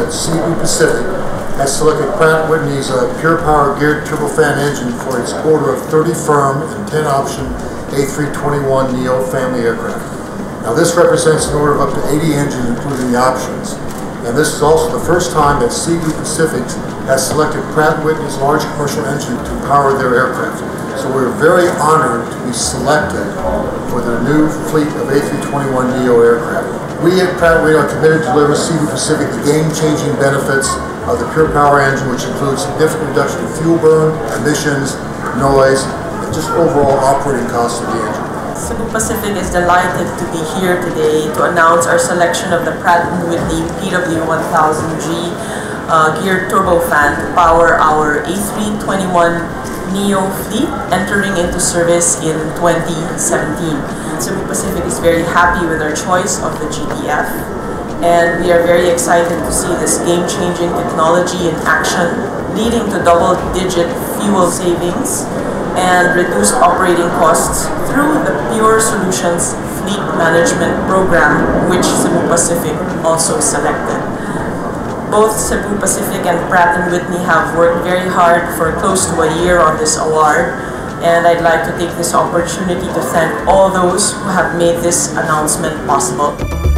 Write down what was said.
that Cebu Pacific has selected Pratt Whitney's PurePower geared turbofan engine for its order of 30 firm and 10 option A321neo family aircraft. Now this represents an order of up to 80 engines including the options. And this is also the first time that Cebu Pacific has selected Pratt Whitney's large commercial engine to power their aircraft. So we're very honored to be selected for their new fleet of A321neo aircraft. We at Pratt Whitney are committed to deliver Cebu Pacific the game-changing benefits of the PurePower engine, which includes significant reduction in fuel burn, emissions, noise, and just overall operating costs of the engine. Cebu Pacific is delighted to be here today to announce our selection of the Pratt Whitney PW1100G geared turbofan to power our A321neo fleet entering into service in 2017. Cebu Pacific is very happy with our choice of the GTF, and we are very excited to see this game-changing technology in action, leading to double-digit fuel savings and reduced operating costs through the Pure Solutions Fleet Management Program, which Cebu Pacific also selected. Both Cebu Pacific and Pratt & Whitney have worked very hard for close to a year on this award, and I'd like to take this opportunity to thank all those who have made this announcement possible.